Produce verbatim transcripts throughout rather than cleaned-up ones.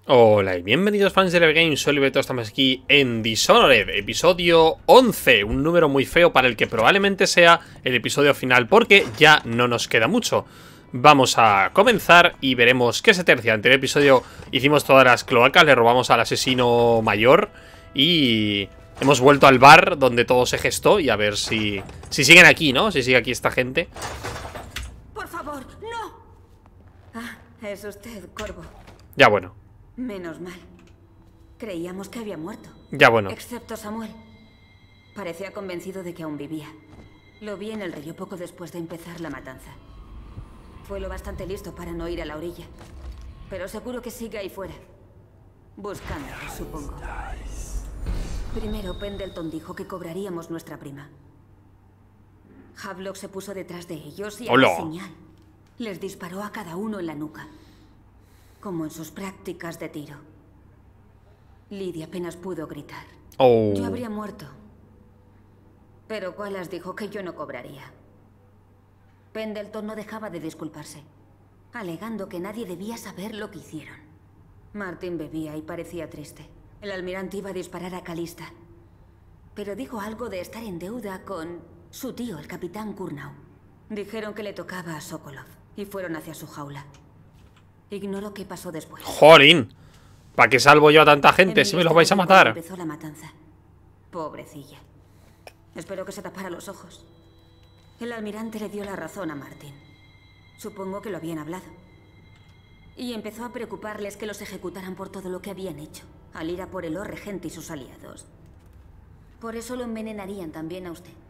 Hola y bienvenidos fans de Evergames, soy Liberto, estamos aquí en Dishonored, episodio once, un número muy feo para el que probablemente sea el episodio final porque ya no nos queda mucho. Vamos a comenzar y veremos qué se tercia. En el anterior episodio hicimos todas las cloacas, le robamos al asesino mayor y hemos vuelto al bar donde todo se gestó y a ver si, si siguen aquí, ¿no? Si sigue aquí esta gente. Por favor, no. Ah, es usted, Corvo. Ya bueno. Menos mal. Creíamos que había muerto. Ya bueno. Excepto Samuel. Parecía convencido de que aún vivía. Lo vi en el río poco después de empezar la matanza. Fue lo bastante listo para no ir a la orilla. Pero seguro que sigue ahí fuera. Buscando, supongo. Primero, Pendleton dijo que cobraríamos nuestra prima. Havelock se puso detrás de ellos y a la señal les disparó a cada uno en la nuca. Como en sus prácticas de tiro. Lidia apenas pudo gritar. Oh. Yo habría muerto. Pero Wallace dijo que yo no cobraría. Pendleton no dejaba de disculparse, alegando que nadie debía saber lo que hicieron. Martin bebía y parecía triste. El almirante iba a disparar a Calista, pero dijo algo de estar en deuda con su tío, el capitán Curnow. Dijeron que le tocaba a Sokolov y fueron hacia su jaula. Ignoro qué pasó después. ¡Jolín! ¿Para qué salvo yo a tanta gente si me los vais a matar? Empezó la matanza. Pobrecilla. Espero que se tapara los ojos. El almirante le dio la razón a Martin. Supongo que lo habían hablado. Y empezó a preocuparles que los ejecutaran por todo lo que habían hecho, al ir a por el Lord Regente y sus aliados. Por eso lo envenenarían también a usted.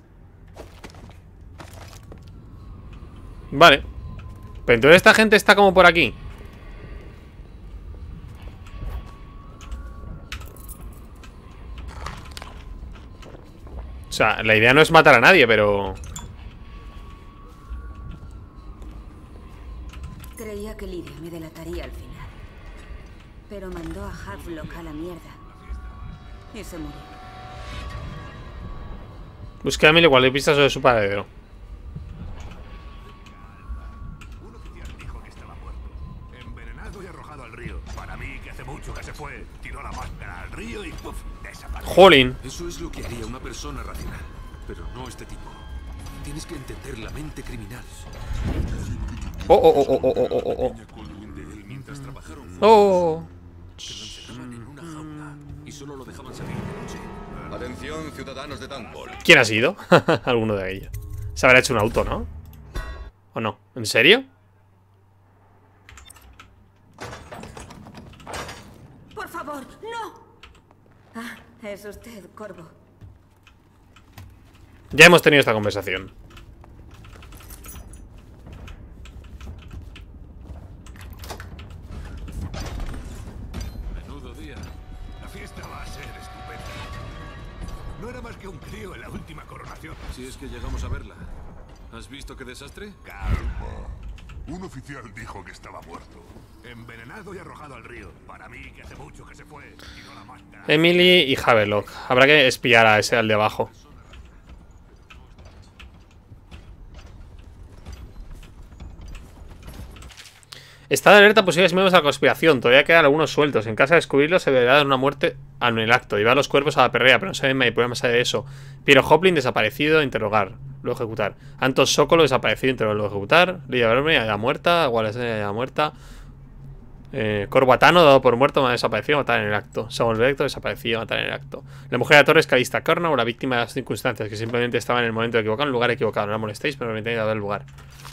Vale. Pero entonces esta gente está como por aquí. O sea, la idea no es matar a nadie, pero... Creía que Lidia me delataría al final. Pero mandó a Havelock a la mierda. Y se murió. Busqué a Emily cual pistas sobre su paradero. Un oficial dijo que estaba muerto. Envenenado y arrojado al río. Para mí, que hace mucho que se fue. Tiró la máscara al río y ¡puf! Desapareció. Jolín. Eso es lo que haría una persona racional. Pero no este tipo. Tienes que entender la mente criminal. Oh, oh, oh, oh, oh, oh, oh, oh. Mientras trabajaron Oh. que lo encerraban en una jaula y solo lo dejaban salir de noche. Atención, ciudadanos de Dunwall. ¿Quién ha sido? Alguno de ellos. Se habrá hecho un auto, ¿no? ¿O no? ¿En serio? ¡Por favor, no! Ah, es usted, Corvo. Ya hemos tenido esta conversación. Menudo día. La fiesta va a ser estupenda. No era más que un crío en la última coronación. Si es que llegamos a verla. ¿Has visto qué desastre? Calma. Un oficial dijo que estaba muerto. Envenenado y arrojado al río. Para mí, que hace mucho que se fue. Tiró la máscara. Emily y Havelock. Habrá que espiar a ese al de abajo. Está de alerta posibles miembros de la conspiración. Todavía quedan algunos sueltos. En caso de descubrirlos, se deberá dar una muerte en el acto. Llevar los cuerpos a la perrera, pero no saben hay problemas de eso. Piero Hoplin desaparecido, interrogar. Luego ejecutar. Antos Sokolo desaparecido, interrogar. Luego ejecutar. Lidia Verme ya muerta. Wallace ya muerta. Eh, Corbatano dado por muerto, desaparecido, matar en el acto. Samuel Directo desaparecido, matar en el acto. La mujer de la torre es Calista Curnow, la víctima de las circunstancias, que simplemente estaba en el momento equivocado, en el lugar equivocado. No la molestéis, pero me tenéis que dar el lugar.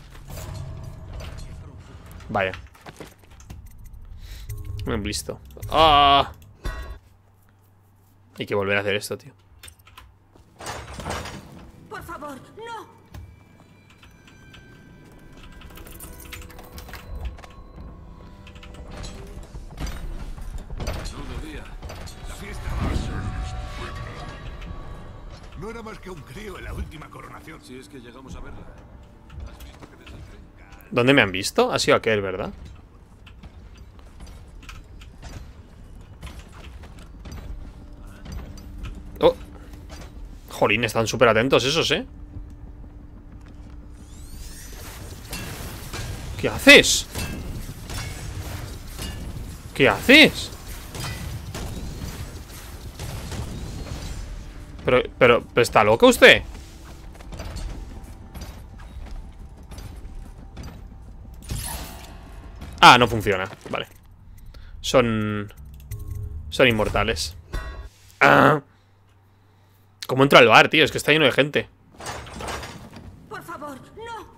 Vaya. Bien visto. ¡Ah! Hay que volver a hacer esto, tío. Por favor, no. Menudo día. La fiesta va a ser estupenda. No era más que un crío en la última coronación. Si es que llegamos a verla. ¿Has visto qué desastre? ¿Dónde me han visto? Ha sido aquel, ¿verdad? Oh. Jolín, están súper atentos esos, ¿eh? ¿Qué haces? ¿Qué haces? Pero, pero, pero ¿está loco usted? Ah, no funciona. Vale. Son... Son inmortales. Ah. ¿Cómo entra al bar, tío? Es que está lleno de gente. Por favor, no.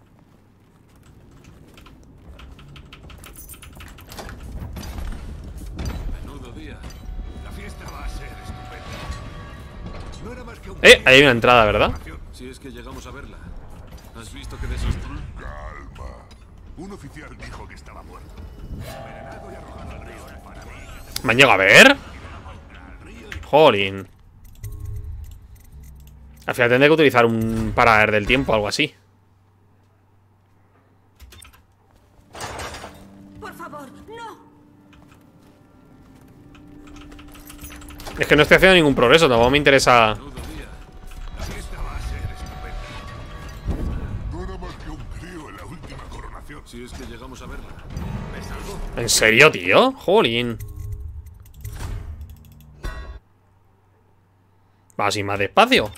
Menudo día. La fiesta va a ser estupenda. No era más que un... Eh, ahí hay una entrada, ¿verdad? Si es que llegamos a verla. ¿Has visto qué desastre? Calma. Un oficial dijo que estaba muerto. Envenenado y arrojado al río. Para mí, ¿Me han llegado a ver? Jolín. Al final tendré que utilizar un parador del tiempo o algo así. Por favor, no. Es que no estoy haciendo ningún progreso, tampoco me interesa. Menudo día. la fiesta va a ser estupenda. No era más que un crío en la última coronación. Si es que llegamos a verla. ¿Ves algo? ¿En serio, tío? Jolín. Va así más despacio.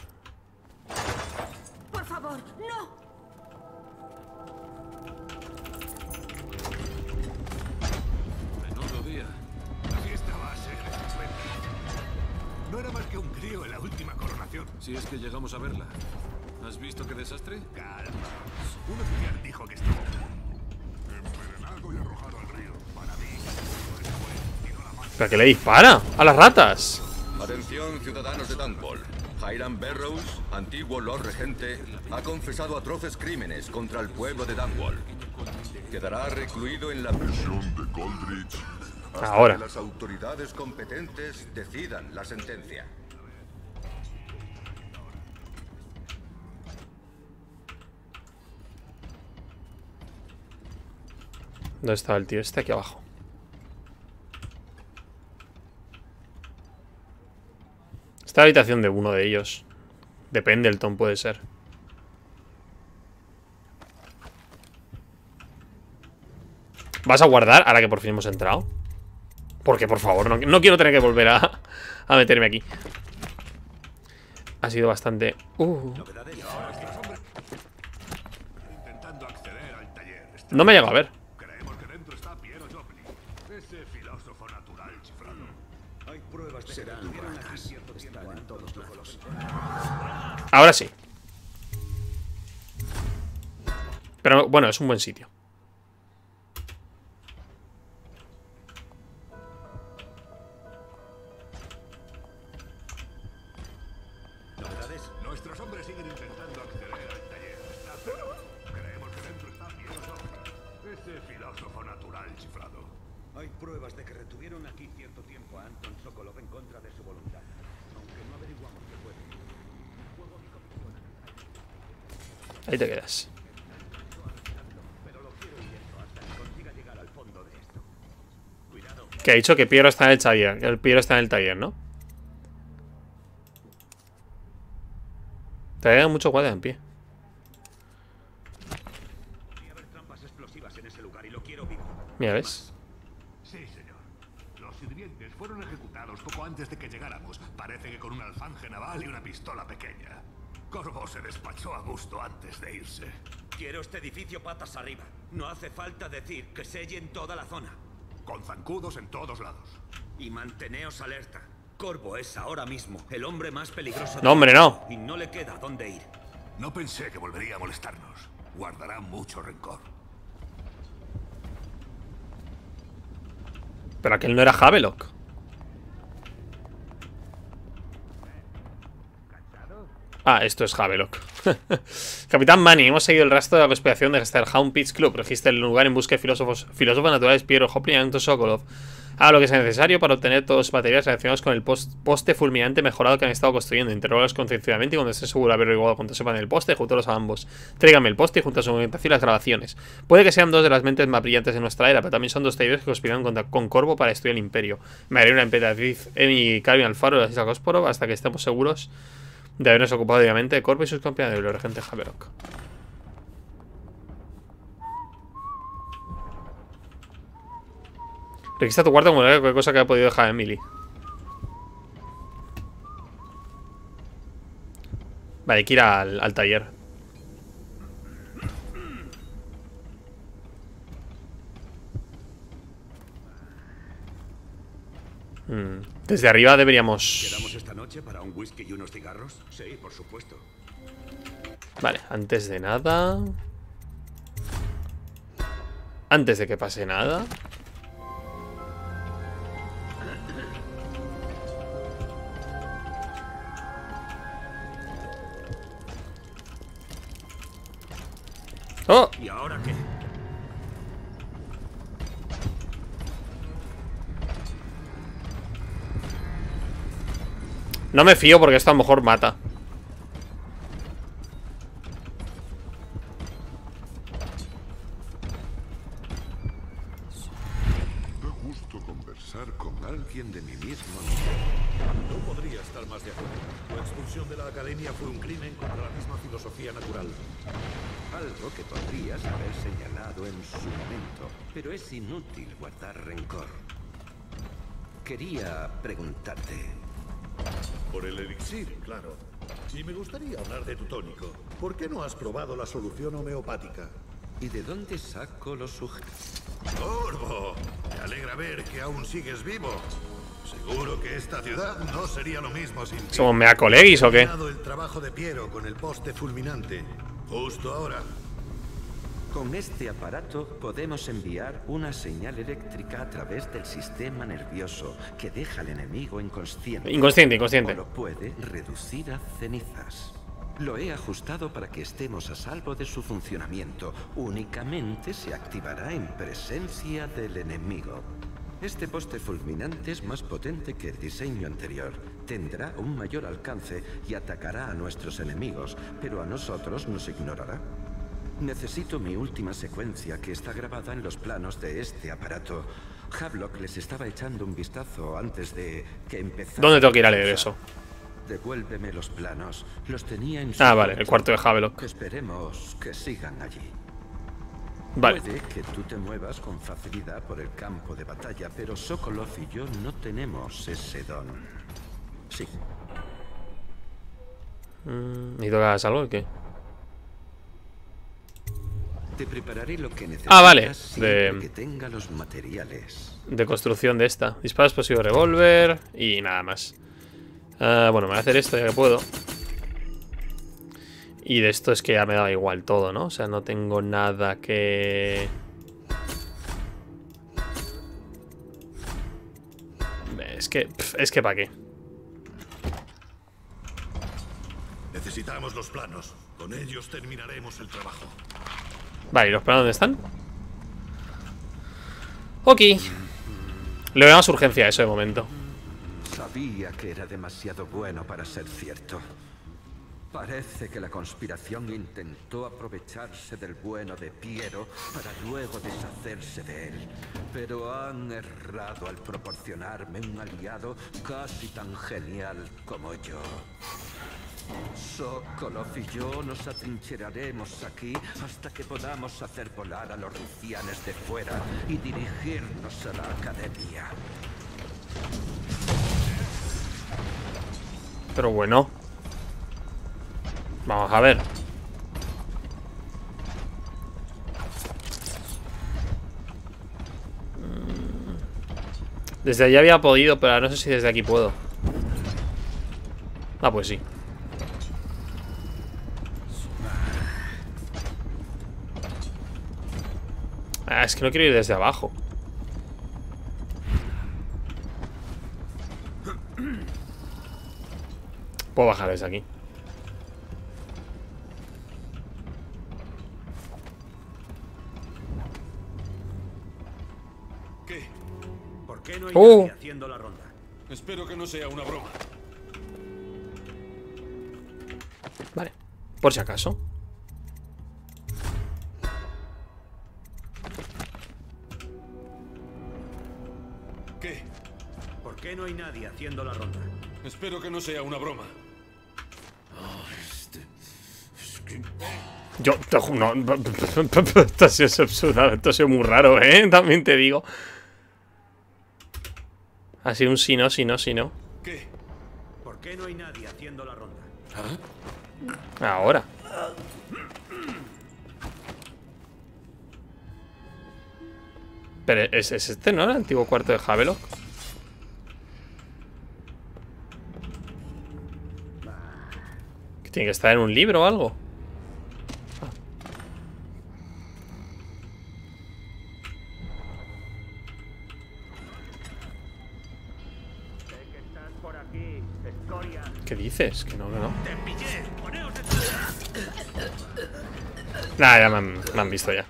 Por favor, no. Menudo día. La fiesta va a ser estupenda. No era más que un crío en la última coronación. Si es que llegamos a verla. ¿Has visto qué desastre? Calma. Un oficial dijo que estaba envenenado y arrojado al río. Para mí, después tiró la mano. ¿Pero qué le dispara? A las ratas. Atención, ciudadanos de Dunwall. Hiram Barrows, antiguo Lord Regente, ha confesado atroces crímenes contra el pueblo de Dunwall. Quedará recluido en la prisión de Coldridge hasta Ahora. que las autoridades competentes decidan la sentencia. ¿Dónde estaba el tío? Este aquí abajo. Esta habitación de uno de ellos. De Pendleton puede ser. ¿Vas a guardar ahora que por fin hemos entrado? Porque, por favor, no, no quiero tener que volver a, a meterme aquí. Ha sido bastante... Uh. Intentando acceder al taller. Está- No me ha llegado a ver. Creemos que dentro está Piero Joplin, ese filósofo natural chiflado. Hay pruebas de que estuvieron aquí cierto tiempo en todos lados. Ahora sí. Pero bueno, es un buen sitio. ¿Novedades? Nuestros hombres siguen intentando acceder al taller. Está cerrado. Creemos que dentro está Piero Joplin, ese filósofo natural chiflado. Hay pruebas de que retuvieron aquí cierto tiempo a Anton Sokolov en contra de su voluntad. Aunque no averiguamos qué fue. Ahí te quedas. Pero lo quiero ir dentro hasta que consiga llegar al fondo de esto. Cuidado. Que ha dicho que Piero está en el taller. El Piero está en el taller, ¿no? Te da mucho guardia en pie. Podría haber trampas explosivas en ese lugar y lo quiero vivo. Mira, ¿ves? Sí, señor. Los sirvientes fueron ejecutados poco antes de que llegáramos. Parece que con un alfanje naval y una pistola pequeña. Corvo se despachó a gusto antes de irse. Quiero este edificio patas arriba. No hace falta decir que sellen toda la zona. Con zancudos en todos lados. Y manteneos alerta. Corvo es ahora mismo el hombre más peligroso. No, hombre, no. Y no le queda dónde ir. No pensé que volvería a molestarnos. Guardará mucho rencor. Pero aquel no era Havelock. Ah, esto es Havelock. Capitán Manny, hemos seguido el rastro de la conspiración de Hound Pitch Club. Registra el lugar en busca de filósofos, filósofos naturales Piero Joplin y Anton Sokolov. Haga lo que sea necesario para obtener todos los materiales relacionados con el post poste fulminante mejorado que han estado construyendo. Interrógalos concienciadamente y cuando esté seguro de haber averiguado cuánto sepan del poste, júntalos a ambos. Tráigame el poste y junto a su documentación y las grabaciones. Puede que sean dos de las mentes más brillantes de nuestra era, pero también son dos traidores que conspiraron contra, con Corvo para destruir el imperio. María una emperatriz Emi Calvin Alfaro de las Islas Gosporov hasta que estemos seguros de habernos ocupado obviamente de Corvo y sus compañeros del regente Havelock. Registra tu cuarto como cualquier cosa que haya podido dejar Emily. Vale, hay que ir al, al taller. Hmm. Desde arriba deberíamos... ¿Quedamos esta noche para un whisky y unos cigarros? Sí, por supuesto. Vale, antes de nada... Antes de que pase nada... ¡Oh! ¿Y ahora qué? No me fío porque esto a lo mejor mata. Da gusto conversar con alguien de mi mismo. No podría estar más de acuerdo. Tu expulsión de la academia fue un crimen contra la misma filosofía natural. Algo que podrías haber señalado en su momento, pero es inútil guardar rencor. Quería preguntarte... Por el elixir, claro. Y me gustaría hablar de tu tónico. ¿Por qué no has probado la solución homeopática? ¿Y de dónde saco los sujetos? ¡Corvo! Me alegra ver que aún sigues vivo. Seguro que esta ciudad no sería lo mismo sin ti. ¿Somos mea colegis o qué? He terminado el trabajo de Piero con el poste fulminante. Justo ahora. Con este aparato podemos enviar una señal eléctrica a través del sistema nervioso que deja al enemigo inconsciente. Inconsciente, inconsciente. O lo puede reducir a cenizas. Lo he ajustado para que estemos a salvo de su funcionamiento. Únicamente se activará en presencia del enemigo. Este poste fulminante es más potente que el diseño anterior. Tendrá un mayor alcance y atacará a nuestros enemigos, pero a nosotros nos ignorará. Necesito mi última secuencia, que está grabada en los planos de este aparato. Havelock les estaba echando un vistazo antes de que empezara. ¿Dónde tengo que ir a leer eso? Devuélveme los planos. Los tenía en su Ah, vale, el cuarto de Havelock. Esperemos que sigan allí. Vale. Puede que tú te muevas con facilidad por el campo de batalla, pero Sokolov y yo no tenemos ese don. Sí. Mm, ¿Necesito que hagas algo o qué? Te prepararé lo que necesitas. Ah, vale. siempre De, que tenga los materiales. de construcción de esta. Disparos explosivo revólver y nada más. Ah, bueno, me voy a hacer esto ya que puedo. Y de esto es que ya me da igual todo, ¿no? O sea, no tengo nada que... Es que... Pff, es que ¿para qué? Necesitamos los planos. Con ellos terminaremos el trabajo. Vale, ¿y los planos dónde están? Ok. Le veo más urgencia a eso de momento. Sabía que era demasiado bueno para ser cierto. Parece que la conspiración intentó aprovecharse del bueno de Piero para luego deshacerse de él. Pero han errado al proporcionarme un aliado casi tan genial como yo. Sokolov y yo nos atrincheraremos aquí hasta que podamos hacer volar a los rufianes de fuera y dirigirnos a la academia. Pero bueno. Vamos a ver. Desde allí había podido, pero no sé si desde aquí puedo. Ah, pues sí. Ah, es que no quiero ir desde abajo. Puedo bajar desde aquí. ¿Qué? ¿Por qué no hay Uh. nadie haciendo la ronda? Espero que no sea una broma. Vale, por si acaso. ¿Qué? ¿Por qué no hay nadie haciendo la ronda? Espero que no sea una broma. Yo, te ju- no, esto ha sido absurdo, esto ha sido muy raro, ¿eh? También te digo. Ha sido un sí, no, sí, no, sí, no. ¿Qué? ¿Por qué no hay nadie haciendo la ronda? ¿Ah? Ahora. Pero ¿es, es este, no? El antiguo cuarto de Havelock. ¿Que tiene que estar en un libro o algo? Ah. ¿Qué dices? Que no, que no. Nah, ya me han, me han visto ya.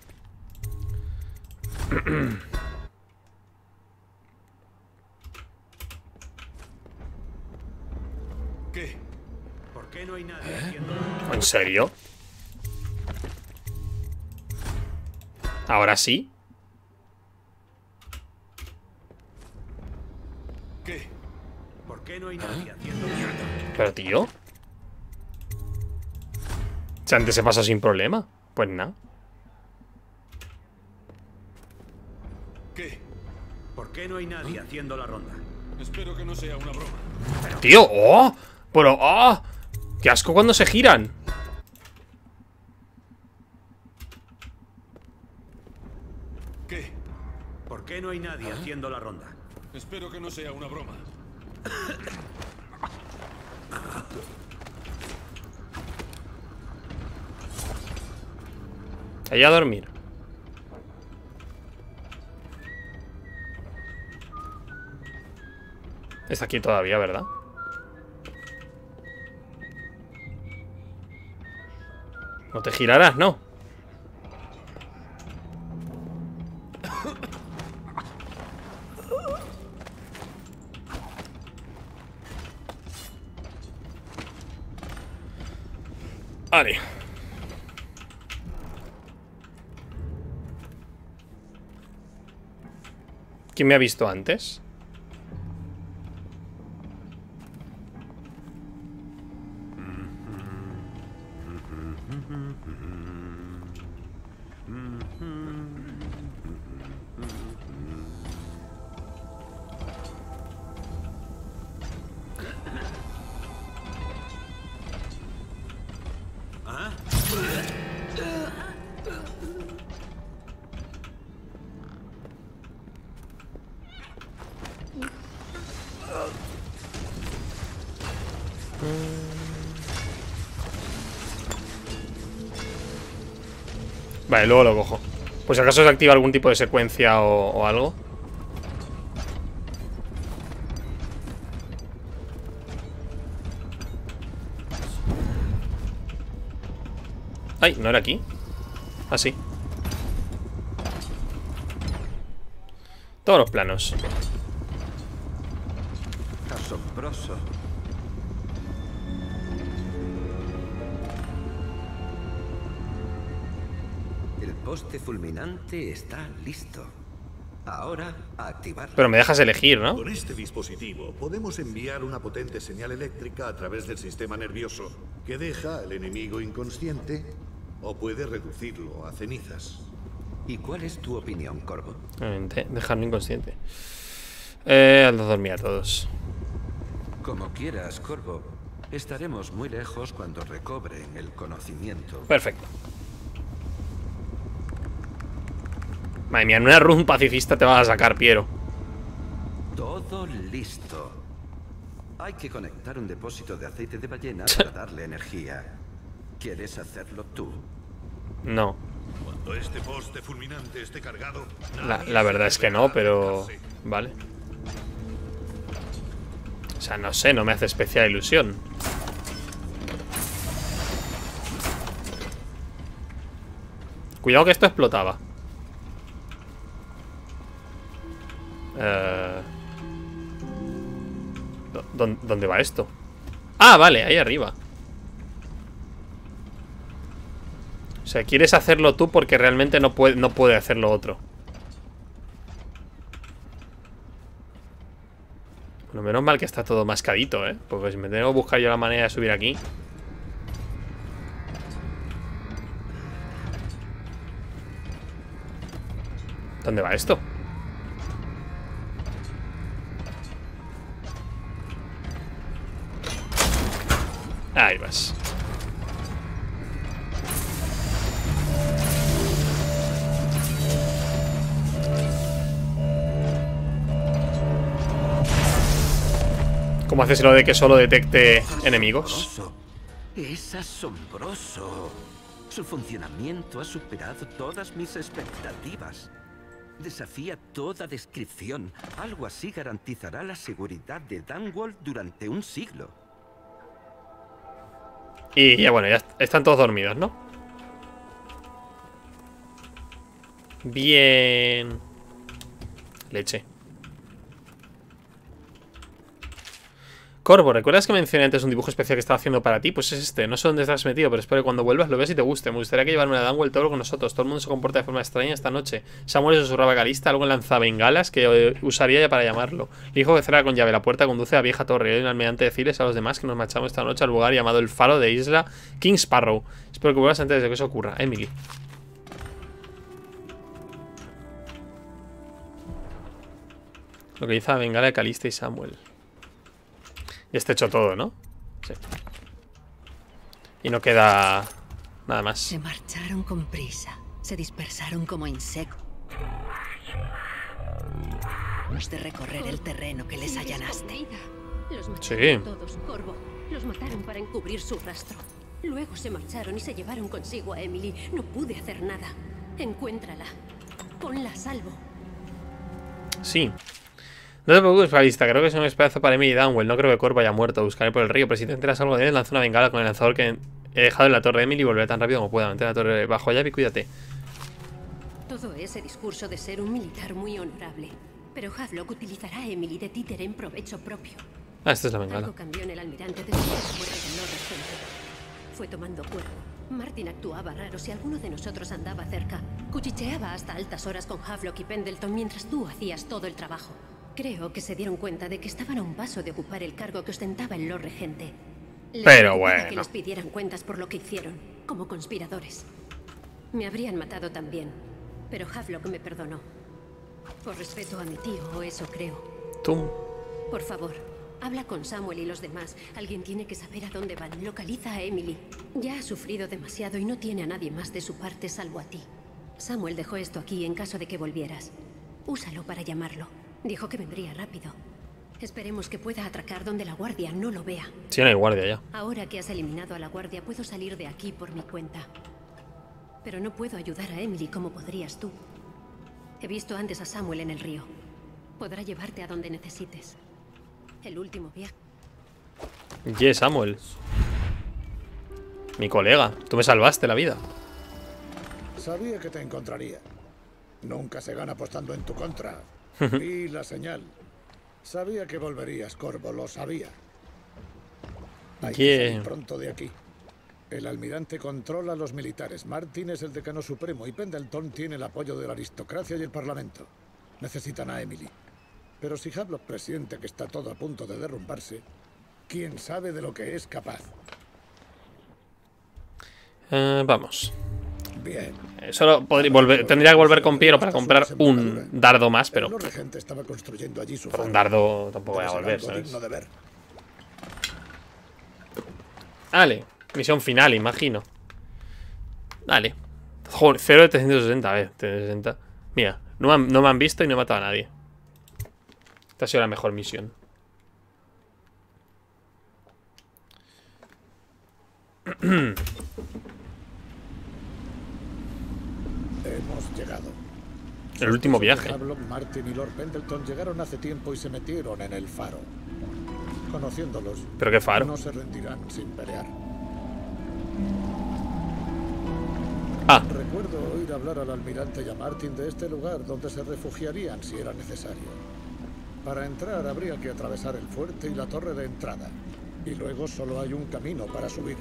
¿Qué? ¿Por qué no hay nadie haciendo? ¿En serio? ¿Ahora sí? ¿Qué? ¿Por qué no hay nadie haciendo mierda? Pero tío, si antes se pasó sin problema. Pues nada. ¿Qué? ¿Por qué no hay nadie haciendo la ronda? Espero que no sea una broma. Tío, oh, pero oh, qué asco cuando se giran. ¿Qué? ¿Por qué no hay nadie haciendo la ronda? Espero que no sea una broma. Allá a dormir. Está aquí todavía, ¿verdad? No te girarás, ¿no? Vale. ¿Quién me ha visto antes? Vale, luego lo cojo. Pues si acaso se activa algún tipo de secuencia o, o algo. Ay, no era aquí. Ah, sí. Todos los planos. Asombroso. El poste fulminante está listo. Ahora, a activarlo. Pero me dejas elegir, ¿no? Con este dispositivo podemos enviar una potente señal eléctrica a través del sistema nervioso que deja al enemigo inconsciente o puede reducirlo a cenizas. ¿Y cuál es tu opinión, Corvo? Obviamente, dejarlo inconsciente. Eh, ando a dormir a todos. Como quieras, Corvo. Estaremos muy lejos cuando recobren el conocimiento. Perfecto. Madre mía, en una run pacifista te vas a sacar, Piero. Todo listo. Hay que conectar un depósito de aceite de ballena para darle energía. ¿Quieres hacerlo tú? No. Cuando este poste fulminante esté cargado, La, la verdad es que no, pero... Vale. O sea, no sé, no me hace especial ilusión. Cuidado que esto explotaba. Eh... ¿Dónde va esto? Ah, vale, ahí arriba. O sea, quieres hacerlo tú porque realmente no puede, no puede hacerlo otro. Bueno, menos mal que está todo mascadito, ¿eh? Porque si me tengo que buscar yo la manera de subir aquí. ¿Dónde va esto? Ahí vas. ¿Cómo haces lo de que solo detecte enemigos? Es asombroso. Su funcionamiento ha superado todas mis expectativas. Desafía toda descripción. Algo así garantizará la seguridad de Dunwall durante un siglo. Y ya bueno, ya están todos dormidos, ¿no? Bien. Leche. Corvo, ¿recuerdas que mencioné antes un dibujo especial que estaba haciendo para ti? Pues es este, no sé dónde estás metido, pero espero que cuando vuelvas lo veas y te guste. Me gustaría que llevarme a Dunwall todo con nosotros. Todo el mundo se comporta de forma extraña esta noche. Samuel susurraba a Calista, algo lanza bengalas que usaría ya para llamarlo. Le dijo que cerrara con llave la puerta, conduce a la vieja torre. Y un almirante decirles a los demás que nos marchamos esta noche al lugar llamado el Faro de Isla King Sparrow. Espero que vuelvas antes de que eso ocurra. Emily. Lo que dice la bengala de Calista y Samuel. Ya está hecho todo, ¿no? Sí. Y no queda nada más. Se marcharon con prisa. Se dispersaron como insectos. De recorrer el terreno que les allanaste. Los mataron Sí. todos, Corvo. Los mataron para encubrir su rastro. Luego se marcharon y se llevaron consigo a Emily. No pude hacer nada. Encuéntrala. Ponla a salvo. Sí. No te preocupes, Calista, creo que es un esperanza para mí y Dunwall. No creo que Corvo haya muerto. Buscaré por el río, pero si te enteras algo de él, lanza una bengala con el lanzador que he dejado en la torre de Emily y volveré tan rápido como pueda. Mantén la torre bajo llave y cuídate. Todo ese discurso de ser un militar muy honorable. Pero Havelock utilizará a Emily de títere en provecho propio. Ah, esta es la bengala. Algo cambió en el almirante desde la muerte de Lord Regente. Fue tomando cuerpo. Martin actuaba raro si alguno de nosotros andaba cerca. Cuchicheaba hasta altas horas con Havelock y Pendleton mientras tú hacías todo el trabajo. Creo que se dieron cuenta de que estaban a un paso de ocupar el cargo que ostentaba el Lord Regente. Les Pero preocupaba bueno. que les pidieran cuentas por lo que hicieron, como conspiradores. Me habrían matado también, pero Havelock me perdonó. Por respeto a mi tío, o eso creo. Tú. Por favor, habla con Samuel y los demás. Alguien tiene que saber a dónde van. Localiza a Emily. Ya ha sufrido demasiado y no tiene a nadie más de su parte salvo a ti. Samuel dejó esto aquí en caso de que volvieras. Úsalo para llamarlo. Dijo que vendría rápido. Esperemos que pueda atracar donde la guardia no lo vea. Sí, no hay guardia ya. Ahora que has eliminado a la guardia, puedo salir de aquí por mi cuenta. Pero no puedo ayudar a Emily como podrías tú. He visto antes a Samuel en el río. Podrá llevarte a donde necesites. El último viaje. Yes, Samuel. Mi colega. Tú me salvaste la vida. Sabía que te encontraría. Nunca se gana apostando en tu contra. Vi la señal. Sabía que volverías, Corvo, lo sabía. Hay que Yeah. salir pronto de aquí. El almirante controla a los militares. Martin es el decano supremo y Pendleton tiene el apoyo de la aristocracia y el parlamento. Necesitan a Emily. Pero si Havelock presiente que está todo a punto de derrumbarse, ¿quién sabe de lo que es capaz? Eh, vamos. Bien. Eh, Solo podría volver, tendría que volver con Piero para comprar un dardo más, pero El Lord Regente estaba construyendo allí su por un faro. dardo tampoco voy a Debe ser volver, algo ¿sabes? digno de ver. Dale, misión final, imagino. Dale. Joder, cero de trescientos sesenta, a ver, trescientos sesenta. Mira, no me, han, no me han visto y no he matado a nadie. Esta ha sido la mejor misión. Hemos llegado. El último viaje. Havelock, Martin y Lord Pendleton llegaron hace tiempo y se metieron en el faro. Conociéndolos, ¿Pero qué faro? no se rendirán sin pelear. Ah, Recuerdo oír hablar al almirante y a Martin de este lugar donde se refugiarían si era necesario. Para entrar habría que atravesar el fuerte y la torre de entrada. Y luego solo hay un camino para subir.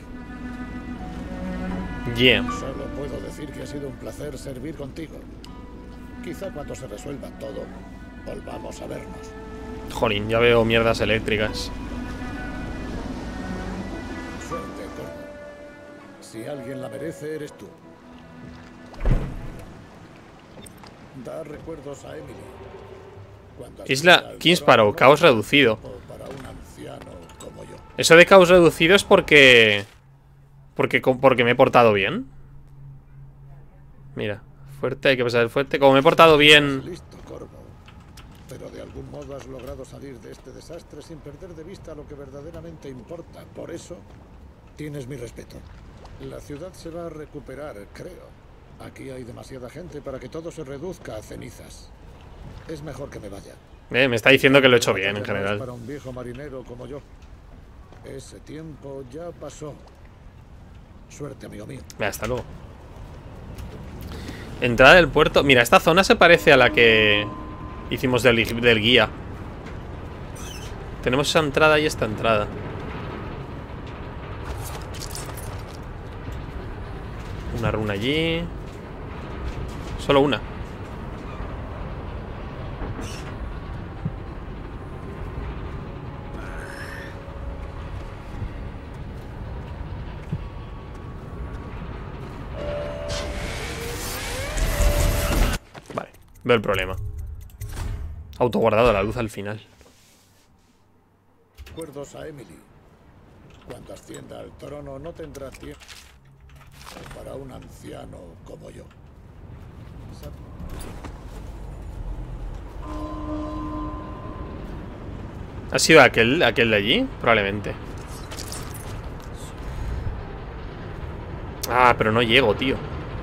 yeah. Solo puedo decir que ha sido un placer servir contigo. Quizá cuando se resuelva todo, volvamos a vernos. Jolín, ya veo mierdas eléctricas. Suerte, Corvo. Si alguien la merece, eres tú. Da recuerdos a Emily. Cuando Isla asista al King trono, Sparrow, caos reducido. Para un anciano como yo. Eso de caos reducido es porque... Porque, porque me he portado bien. Mira, fuerte, hay que pasar el fuerte. Como me he portado bien... Listo, Corvo. pero de algún modo has logrado salir de este desastre sin perder de vista lo que verdaderamente importa. Por eso, tienes mi respeto. La ciudad se va a recuperar, creo. Aquí hay demasiada gente para que todo se reduzca a cenizas. Es mejor que me vaya. Eh, me está diciendo que lo he hecho bien, en general. Para un viejo marinero como yo. Ese tiempo ya pasó. Suerte, amigo mío. Venga, hasta luego. Entrada del puerto. Mira, esta zona se parece a la que hicimos del, del guía. Tenemos esa entrada y esta entrada. Una runa allí. Solo una. Vale, veo el problema. Autoguardado la luz al final. Recuerdos a Emily. Cuando ascienda al trono no tendrá tiempo para un anciano como yo. ¿Ha sido aquel, aquel de allí? Probablemente. Ah, pero no llego, tío.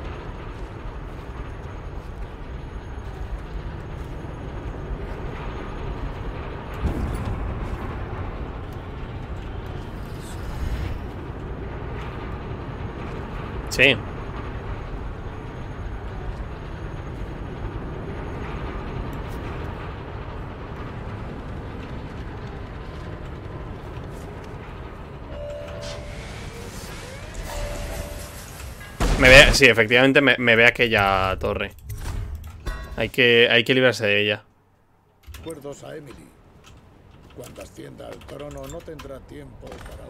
Sí. Me ve, sí, efectivamente me, me ve aquella torre. Hay que, hay que librarse de ella. Recuerdos a Emily. Cuando ascienda al trono no tendrá tiempo para...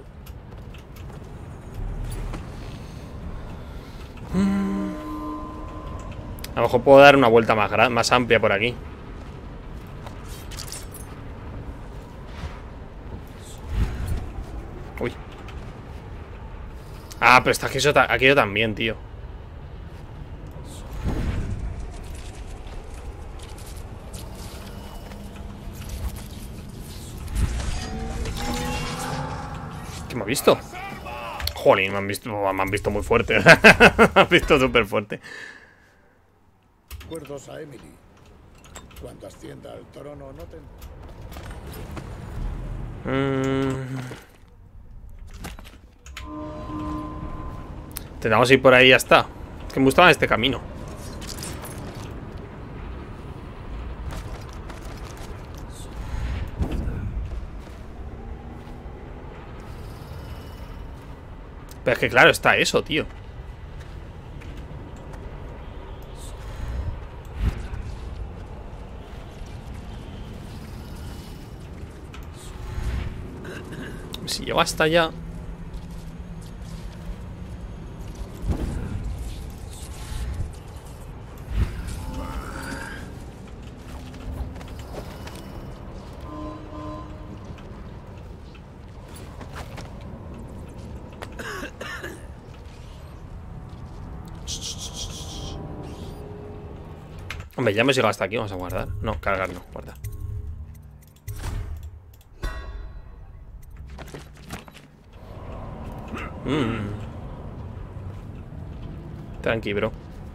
A lo mejor puedo dar una vuelta más, más amplia por aquí. Uy. Ah, pero está aquello, aquello también, tío. ¿Qué me ha visto? Jolín, me han visto, me han visto muy fuerte. Me han visto súper fuerte. Recuerdos a Emily. Cuando ascienda al trono no te... Mm. Tendremos que ir por ahí y ya está. Es que me gustaba este camino. Pero es que claro, está eso, tío. Si llego hasta allá. Hombre, ya hemos llegado hasta aquí, vamos a guardar. No, cargar no, guardar. Mm. Tranqui, bro.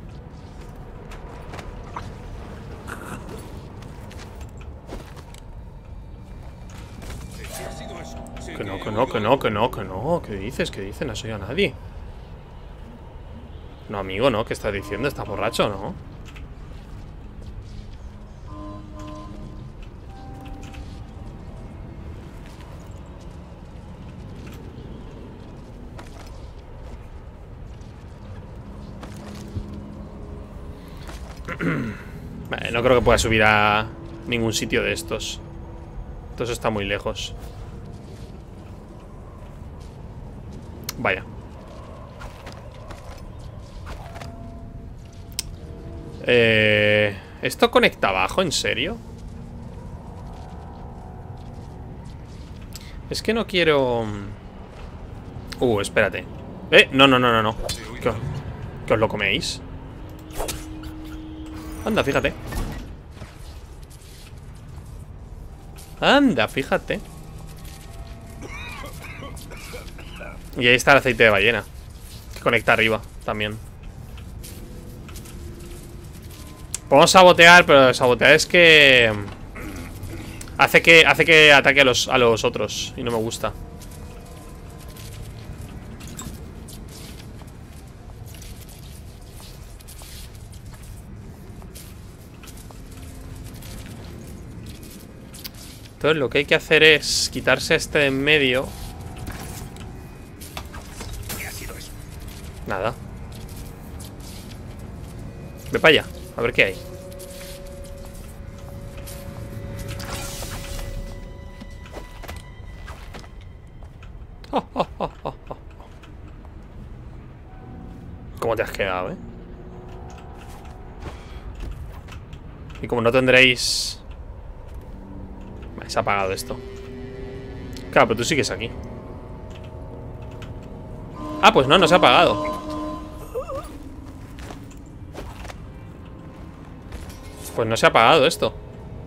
Que no, que no, que no, que no, que no. ¿Qué dices? ¿Qué dices? No soy a nadie. No, amigo, no. ¿Qué estás diciendo? ¿Estás borracho, no? Vale, no creo que pueda subir a ningún sitio de estos. Todo eso está muy lejos. Vaya. Eh, ¿Esto conecta abajo? ¿En serio? Es que no quiero... Uh, espérate. Eh, no, no, no, no, no. ¿Qué, ¿Qué os lo coméis? Anda, fíjate. Anda, fíjate. Y ahí está el aceite de ballena, que conecta arriba también. Podemos sabotear, pero sabotear es que Hace que, hace que ataque a los, a los otros. Y no me gusta. Entonces lo que hay que hacer es quitarse este de en medio. ¿Qué ha sido eso? Nada. Ve para allá, a ver qué hay. Oh, oh, oh, oh, oh. ¿Cómo te has quedado, eh? Y como no tendréis... Vale, se ha apagado esto. Claro, pero tú sigues aquí. Ah, pues no, no se ha apagado. Pues no se ha apagado esto.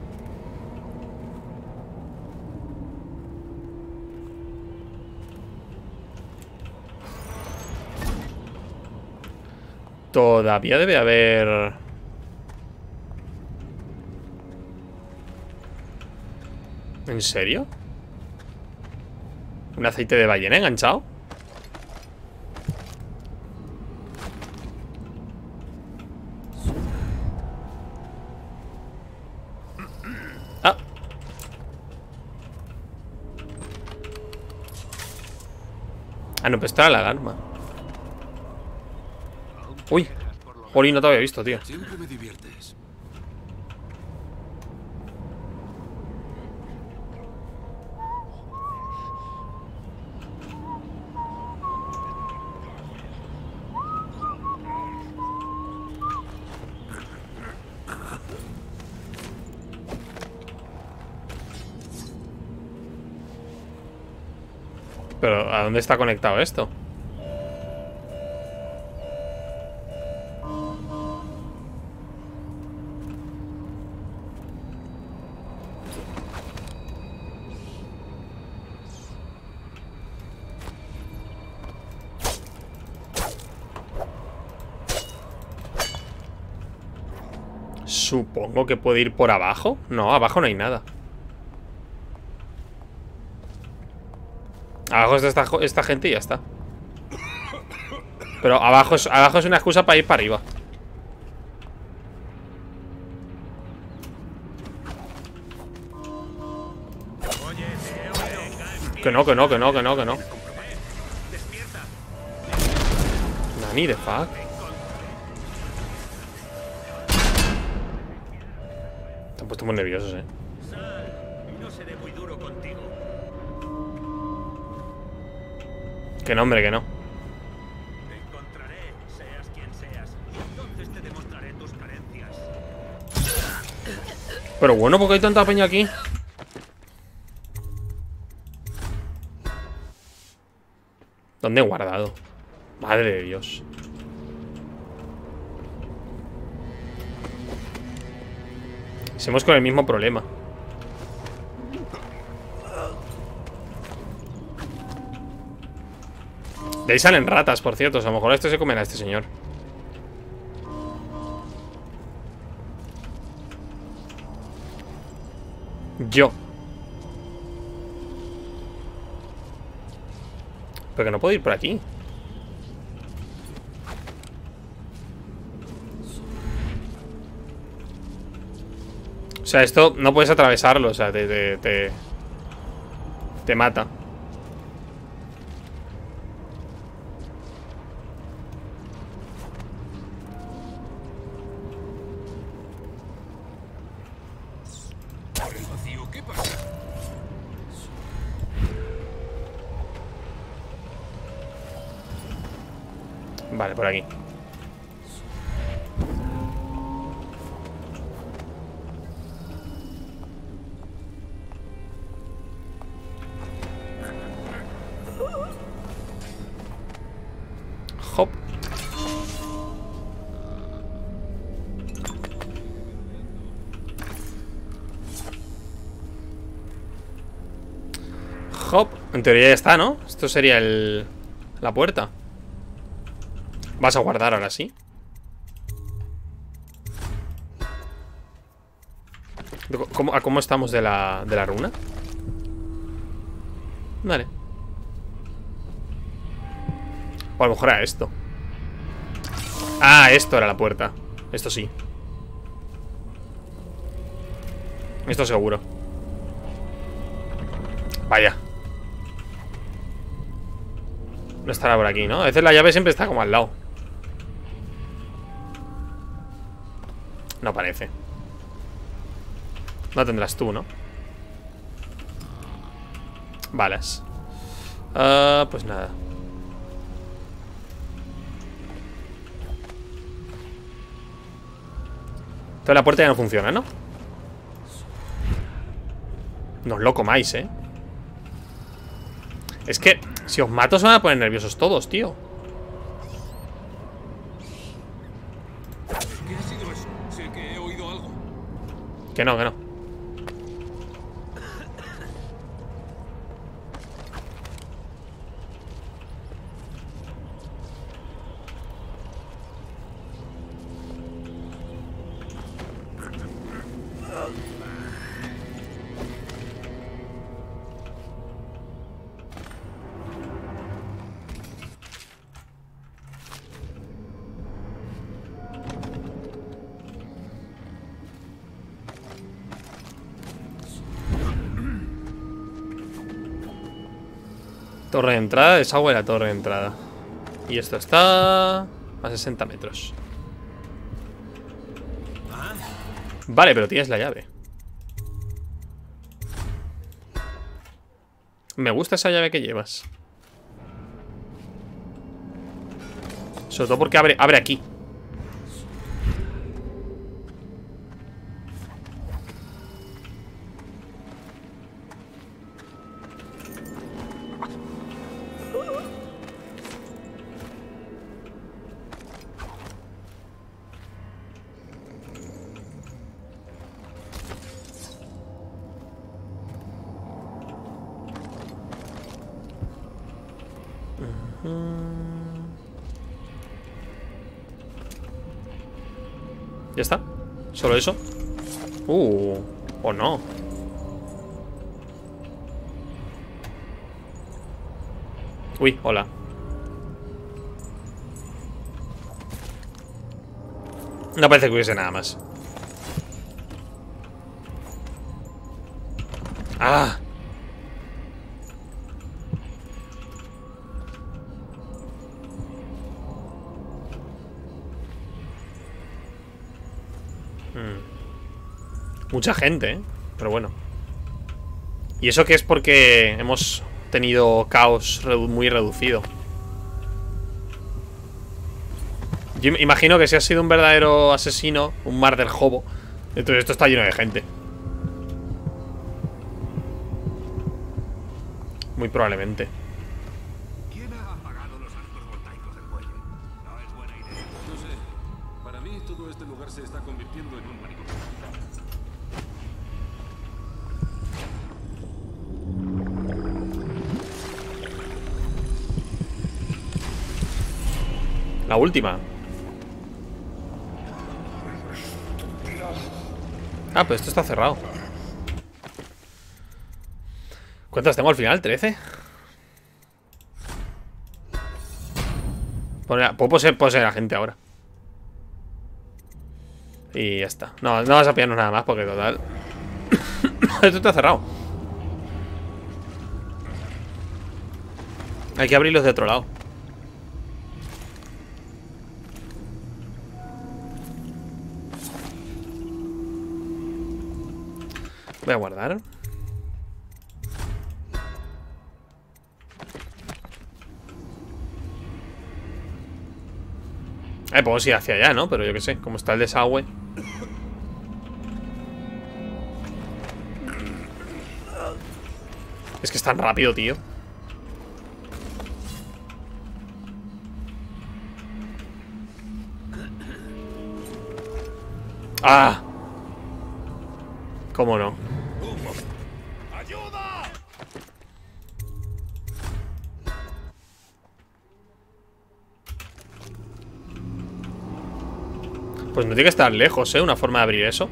Todavía debe haber... ¿En serio? ¿Un aceite de ballena enganchado? Ah. Ah, no, pues está la alarma. Uy, Jolín, no te había visto, tío. Siempre me diviertes. Pero, ¿a dónde está conectado esto? Supongo que puede ir por abajo. No, abajo no hay nada. Abajo está esta, esta gente y ya está. Pero abajo es, abajo es una excusa para ir para arriba. Que no, que no, que no, que no, que no. Nani, de fuck. Te han puesto muy nerviosos, eh. No seré muy duro contigo. Que no, hombre, que no. Te encontraré, seas quien seas. Y entonces te demostraré tus carencias. Pero bueno, ¿por qué hay tanta peña aquí? ¿Dónde he guardado? Madre de Dios. Seguimos con el mismo problema. De ahí salen ratas, por cierto. A lo mejor esto se comerá a este señor. Yo. Pero que no puedo ir por aquí. O sea, esto no puedes atravesarlo. O sea, te... Te, te, te mata. Vale, por aquí. Hop. Hop. En teoría ya está, ¿no? Esto sería el... la puerta. Vas a guardar ahora sí. ¿Cómo, ¿A cómo estamos de la, de la runa? Vale. O a lo mejor era esto. Ah, esto era la puerta. Esto sí. Esto seguro. Vaya. No estará por aquí, ¿no? A veces la llave siempre está como al lado. No parece. No tendrás tú, ¿no? Balas. Uh, pues nada. Entonces la puerta ya no funciona, ¿no? No os lo comáis, ¿eh? Es que si os mato se van a poner nerviosos todos, tío. ¿Qué ha sido eso? Sé que he oído algo. Que no, que no. Torre de entrada, desagüe de la torre de entrada. Y esto está a sesenta metros. Vale, pero tienes la llave. Me gusta esa llave que llevas. Sobre todo porque abre, abre aquí. ¿Ya está? ¿Solo eso? Uh, o no. Uy, hola. No parece que hubiese nada más. ¡Ah! Mucha gente, ¿eh? Pero bueno. Y eso que es porque hemos tenido caos redu- muy reducido. Yo imagino que si has sido un verdadero asesino, un mar del hobo, entonces esto está lleno de gente. Muy probablemente. ¿Quién ha apagado los arcos voltaicos del muelle? No es buena idea. No sé. Para mí todo este lugar se está convirtiendo en un manicomio. La última. Ah, pues esto está cerrado. ¿Cuántas tengo al final? ¿trece? Puedo poseer, poseer a la gente ahora. Y ya está. No, no vas a pillarnos nada más porque total. Esto está cerrado. Hay que abrirlos de otro lado. Voy a guardar. Eh, podemos ir hacia allá, ¿no? Pero yo qué sé, como está el desagüe. Es que es tan rápido, tío. ¡Ah! ¿Cómo no? Pues no tiene que estar lejos, ¿eh? Una forma de abrir eso.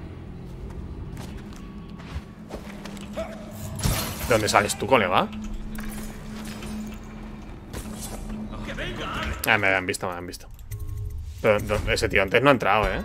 ¿De dónde sales tú, colega? Ah, me habían visto, me habían visto. Pero ese tío antes no ha entrado, ¿eh?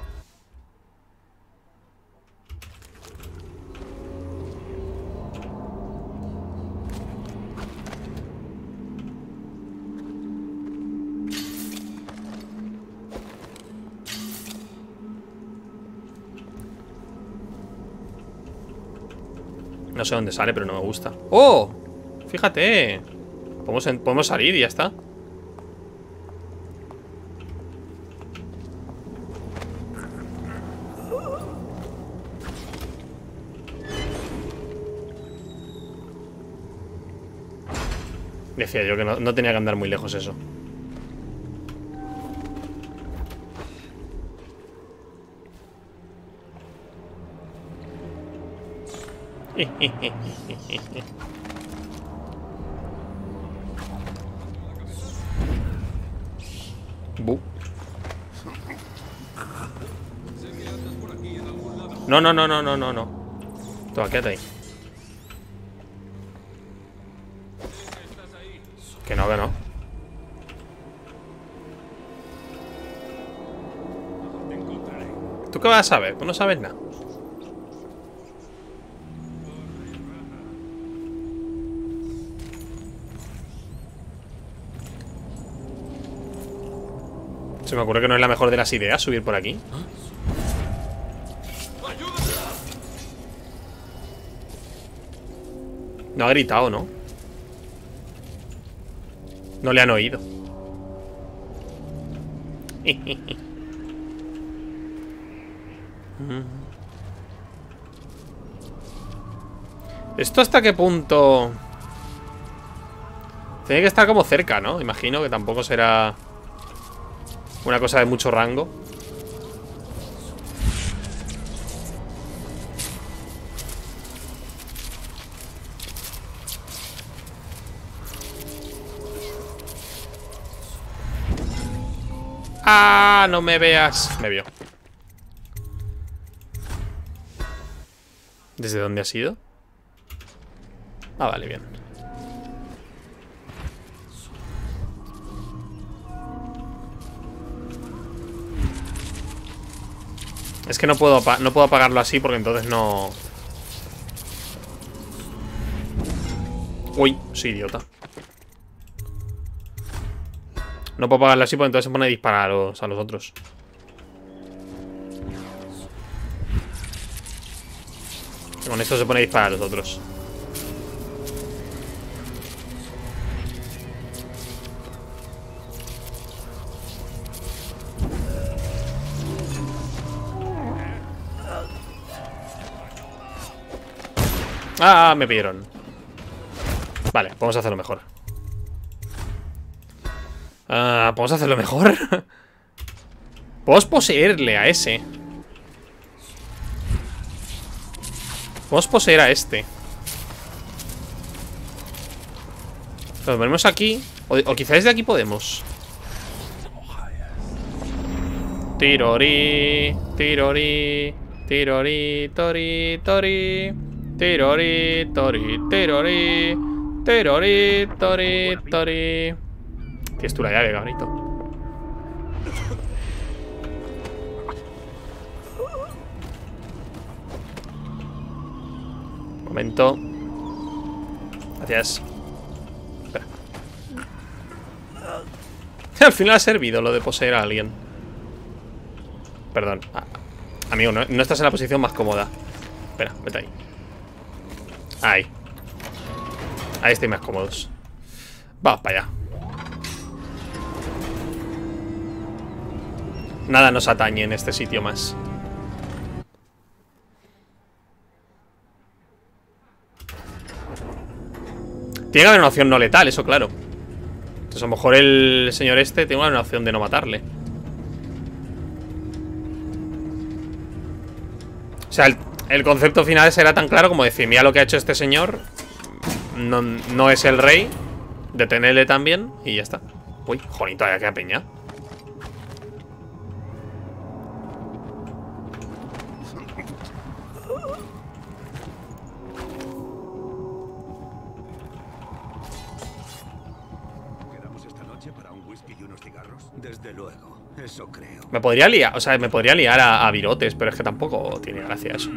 No sé dónde sale, pero no me gusta. ¡Oh! Fíjate. Podemos, podemos salir y ya está. Decía yo que no, no tenía que andar muy lejos eso. Bu. No, no, no, no, no, no, no. Toma, quédate ahí. Que no, que no. ¿Tú qué vas a saber? Tú no sabes nada. Se me ocurre que no es la mejor de las ideas subir por aquí. No ha gritado, ¿no? No le han oído. ¿Esto hasta qué punto? Tiene que estar como cerca, ¿no? Imagino que tampoco será una cosa de mucho rango. ¡Ah! No me veas. Me vio. ¿Desde dónde ha sido? Ah, vale, bien. Es que no puedo, no puedo apagarlo así porque entonces no... Uy, soy idiota. No puedo apagarlo así porque entonces se pone a disparar a los, a los otros. Y con esto se pone a disparar a los otros. Ah, me vieron. Vale, vamos a hacerlo mejor. Ah, ¿podemos hacerlo mejor? Podemos poseerle a ese. Podemos poseer a este. Lo ponemos aquí. O, o quizás desde aquí podemos. Tirori, tirori, tirori, tori, tori. Tirori, tori, tirori. Tirori, tori, tori. Tienes tú la llave, cabrito. Momento. Gracias. Espera. Al final ha servido lo de poseer a alguien. Perdón. Ah, amigo, no, no estás en la posición más cómoda. Espera, vete ahí. Ahí. Ahí estoy más cómodos. Vamos para allá. Nada nos atañe en este sitio más. Tiene que haber una opción no letal, eso claro. Entonces a lo mejor el señor este tiene una opción de no matarle. O sea, el, el concepto final será tan claro como decir: mira lo que ha hecho este señor. No, no es el rey. Detenerle también y ya está. Uy, jolín, todavía queda peña. nosotros. Desde luego, eso creo. Me podría liar, o sea, me podría liar a, a virotes, pero es que tampoco tiene gracia eso.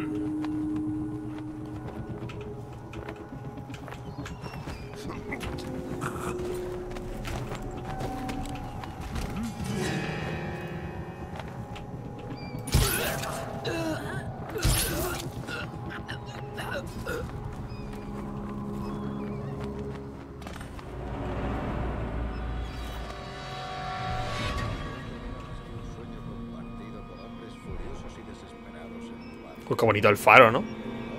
Uy, qué bonito el faro, ¿no? El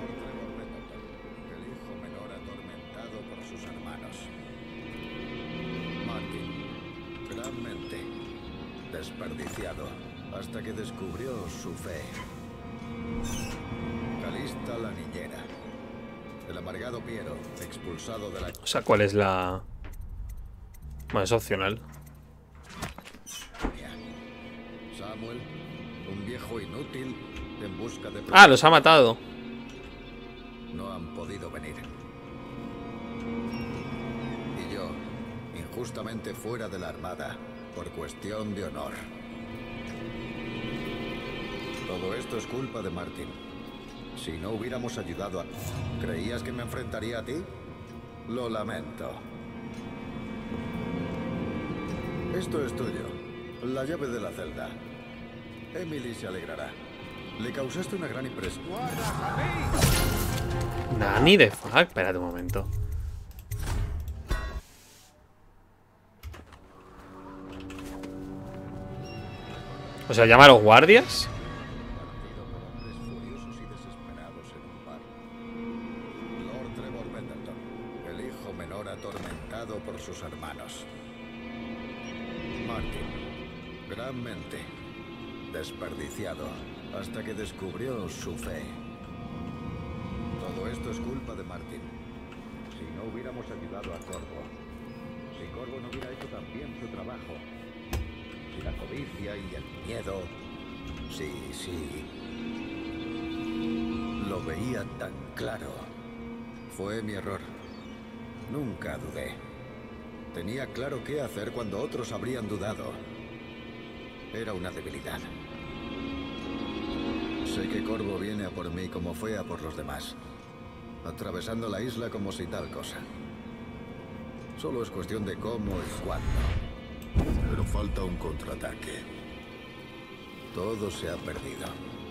hijo menor atormentado por sus hermanos. Martin, gran mente, desperdiciado, hasta que descubrió su fe. Calista la niñera. El amargado Piero, expulsado de la... O sea, ¿cuál es la...? Bueno, es opcional. Samuel, un viejo inútil en busca de... Ah, los ha matado. No han podido venir. Y yo, injustamente fuera de la armada, por cuestión de honor. Todo esto es culpa de Martin. Si no hubiéramos ayudado a... ¿Creías que me enfrentaría a ti? Lo lamento. Esto es tuyo. La llave de la celda. Emily se alegrará. Le causaste una gran impresión. Nani de fuck. Espérate un momento. O sea, llama a los guardias. Lord Trevor Pendleton, el hijo menor atormentado por sus hermanos. Martin, gran mente, desperdiciado, hasta que descubrió su fe. Todo esto es culpa de Martin. Si no hubiéramos ayudado a Corvo, si Corvo no hubiera hecho también su trabajo, si la codicia y el miedo, sí, sí, lo veía tan claro. Fue mi error. Nunca dudé. Tenía claro qué hacer cuando otros habrían dudado. Era una debilidad. Sé que Corvo viene a por mí como fue a por los demás, atravesando la isla como si tal cosa. Solo es cuestión de cómo y cuándo. Pero falta un contraataque. Todo se ha perdido.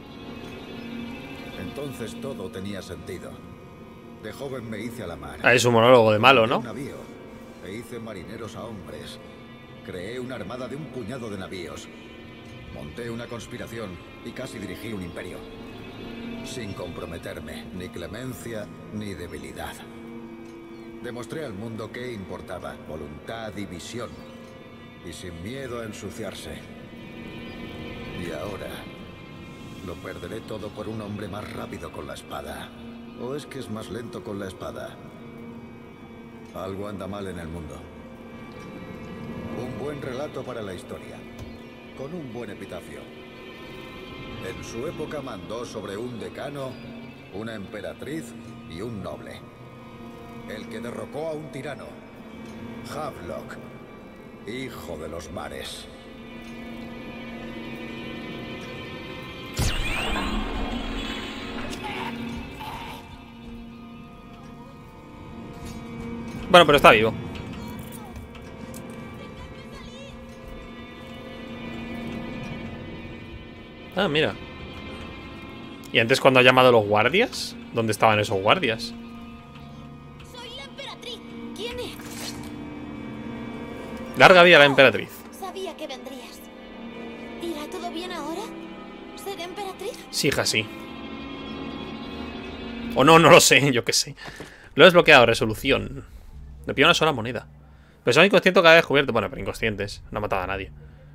Entonces todo tenía sentido. De joven me hice a la mar. Ah, es un monólogo de malo, ¿no? Un navío. E hice marineros a hombres. Creé una armada de un puñado de navíos. Monté una conspiración y casi dirigí un imperio. Sin comprometerme, ni clemencia, ni debilidad. Demostré al mundo qué importaba, voluntad y visión. Y sin miedo a ensuciarse. Y ahora lo perderé todo por un hombre más rápido con la espada. ¿O es que es más lento con la espada? Algo anda mal en el mundo. Un buen relato para la historia. Con un buen epitafio. En su época mandó sobre un decano, una emperatriz y un noble. El que derrocó a un tirano. Havelock, hijo de los mares. Bueno, pero está vivo. Ah, mira. ¿Y antes cuando ha llamado a los guardias? ¿Dónde estaban esos guardias? Soy la emperatriz. ¿Quién es? Larga vida a la emperatriz. Sabía que vendrías. ¿Irá todo bien ahora? ¿Seré emperatriz? Sí, hija, sí. O no, no lo sé, yo qué sé. Lo he desbloqueado, resolución. Me pido una sola moneda. Pero son inconscientes cada vez descubierto. Bueno, pero inconscientes. No ha matado a nadie.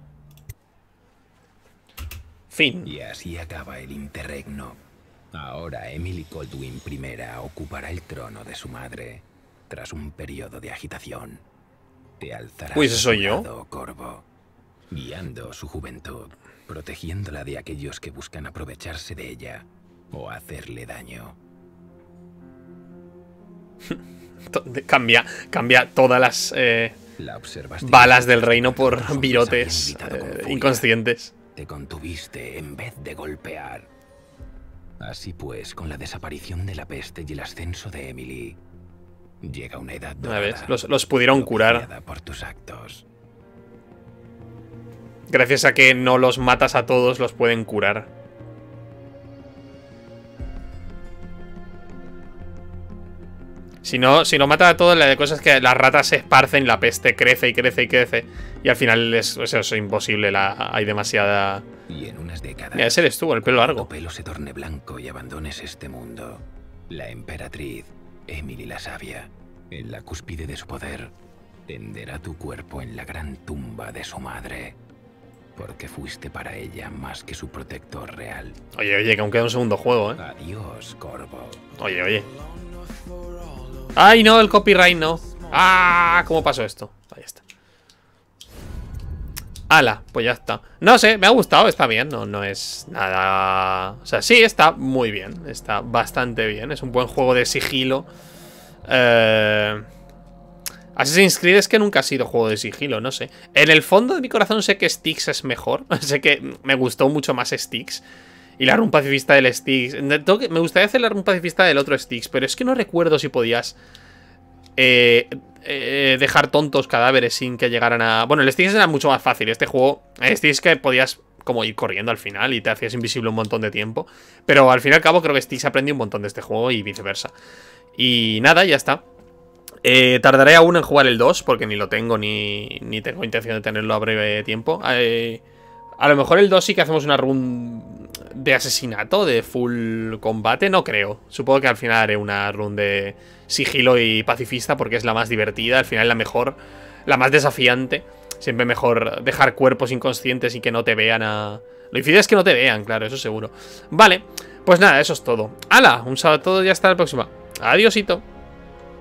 Fin. Y así acaba el interregno. Ahora Emily Kaldwin primera ocupará el trono de su madre. Tras un periodo de agitación. Te alzarás Uy, ¿ese soy a su yo? lado, Corvo. Guiando su juventud. Protegiéndola de aquellos que buscan aprovecharse de ella. O hacerle daño. Cambia, cambia todas las... Eh, balas del reino por virotes eh, inconscientes. Te contuviste en vez de golpear. Así pues, con la desaparición de la peste y el ascenso de Emily, llega una edad dorada. ¿Ves? Los, los pudieron curar. Por tus actos. Gracias a que no los matas a todos, los pueden curar. Si no, si lo matan a todos, la cosa es que las ratas se esparcen, la peste crece y crece y crece. Y al final es, es, es imposible, la, hay demasiada... Y en unas décadas... Mira, ese eres tú, el pelo largo. Tu pelo se torne blanco y abandones este mundo. La emperatriz, Emily la Sabia, en la cúspide de su poder, tenderá tu cuerpo en la gran tumba de su madre. Porque fuiste para ella más que su protector real. Oye, oye, que aún queda un segundo juego, ¿eh? Adiós, Corvo. Oye, oye. ¡Ay, no! El copyright no. ¡Ah! ¿Cómo pasó esto? Ahí está. ¡Hala! Pues ya está. No sé, me ha gustado, está bien. No, no es nada... O sea, sí, está muy bien. Está bastante bien. Es un buen juego de sigilo. Eh... Assassin's Creed es que nunca ha sido juego de sigilo, no sé. En el fondo de mi corazón sé que Styx es mejor. Sé que me gustó mucho más Styx. Y la run pacifista del Styx. Me gustaría hacer la run pacifista del otro Styx, pero es que no recuerdo si podías eh, eh, dejar tontos cadáveres sin que llegaran a... Bueno, el Styx era mucho más fácil. Este juego, el Styx que podías como ir corriendo al final y te hacías invisible un montón de tiempo. Pero al fin y al cabo creo que Styx aprendió un montón de este juego y viceversa. Y nada, ya está. Eh, tardaré aún en jugar el dos porque ni lo tengo ni, ni tengo intención de tenerlo a breve tiempo. Eh... A lo mejor el dos sí que hacemos una run de asesinato, de full combate, no creo. Supongo que al final haré una run de sigilo y pacifista porque es la más divertida, al final la mejor, la más desafiante. Siempre mejor dejar cuerpos inconscientes y que no te vean a... Lo difícil es que no te vean, claro, eso seguro. Vale, pues nada, eso es todo. ¡Hala! Un saludo a todos y hasta la próxima. Adiósito.